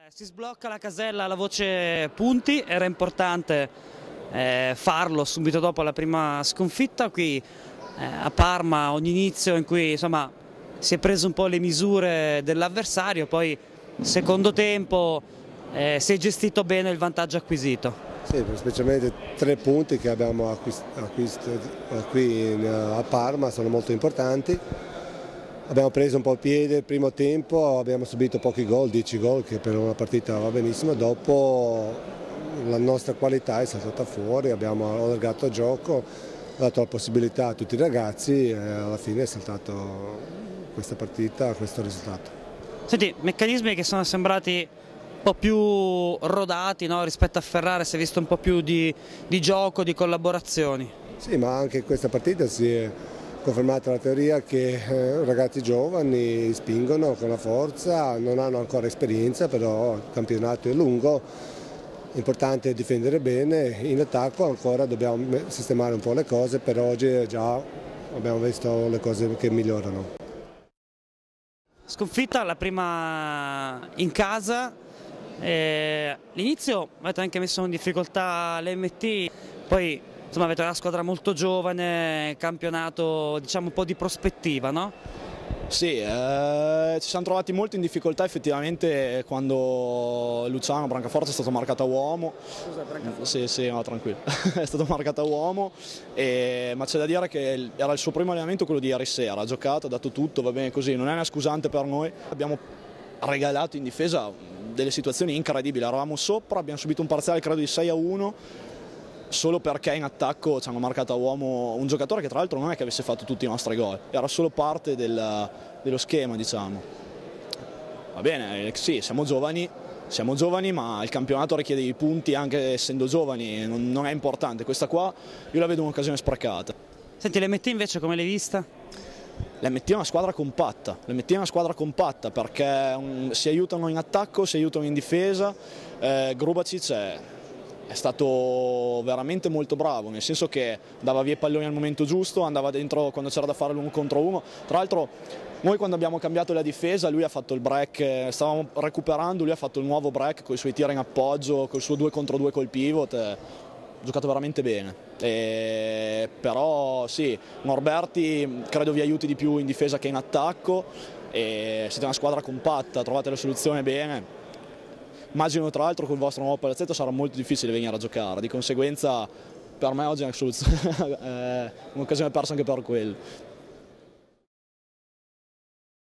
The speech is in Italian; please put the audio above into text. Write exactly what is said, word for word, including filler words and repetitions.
Si sblocca la casella alla voce punti, era importante eh, farlo subito dopo la prima sconfitta. Qui eh, a Parma ogni inizio in cui insomma, si è preso un po' le misure dell'avversario, poi secondo tempo eh, si è gestito bene il vantaggio acquisito. Sì, specialmente tre punti che abbiamo acquistato qui in, a Parma sono molto importanti. Abbiamo preso un po' il piede il primo tempo, abbiamo subito pochi gol, dieci gol, che per una partita va benissimo. Dopo la nostra qualità è saltata fuori, abbiamo allargato il gioco, ha dato la possibilità a tutti i ragazzi e alla fine è saltato questa partita, questo risultato. Senti, meccanismi che sono sembrati un po' più rodati, no? Rispetto a Ferrara si è visto un po' più di, di gioco, di collaborazioni. Sì, ma anche in questa partita si è confermata la teoria che eh, ragazzi giovani spingono con la forza, non hanno ancora esperienza, però il campionato è lungo, l'importante è difendere bene, in attacco ancora dobbiamo sistemare un po' le cose, per oggi già abbiamo visto le cose che migliorano. Sconfitta la prima in casa, eh, l'inizio avete anche messo in difficoltà l'M T, poi insomma avete una squadra molto giovane, campionato diciamo un po' di prospettiva, no? Sì, eh, ci siamo trovati molto in difficoltà effettivamente quando Luciano Brancaforte è stato marcato a uomo. Scusa, Brancaforte? Sì, sì, no, tranquillo, è stato marcato a uomo, e, ma c'è da dire che era il suo primo allenamento quello di ieri sera, ha giocato, ha dato tutto, va bene così, non è una scusante per noi. Abbiamo regalato in difesa delle situazioni incredibili, eravamo sopra, abbiamo subito un parziale credo di sei a uno, solo perché in attacco ci hanno marcato a uomo un giocatore che tra l'altro non è che avesse fatto tutti i nostri gol, era solo parte del, dello schema, diciamo. Va bene, sì, siamo giovani, siamo giovani, ma il campionato richiede i punti anche essendo giovani, non, non è importante. Questa qua io la vedo un'occasione sprecata. Senti, l'M T invece come l'hai vista? L'M T è una squadra compatta, l'M T è una squadra compatta perché um, si aiutano in attacco, si aiutano in difesa, eh, Grubacic è... è stato veramente molto bravo, nel senso che dava via i palloni al momento giusto, andava dentro quando c'era da fare l'uno contro uno. Tra l'altro noi quando abbiamo cambiato la difesa lui ha fatto il break, stavamo recuperando, lui ha fatto il nuovo break con i suoi tiri in appoggio, col suo due contro due col pivot, ha giocato veramente bene. E, però sì, Norberti credo vi aiuti di più in difesa che in attacco, e siete una squadra compatta, trovate la soluzione bene. Immagino tra l'altro con il vostro nuovo palazzetto sarà molto difficile venire a giocare, di conseguenza per me oggi è un'occasione persa anche per quello.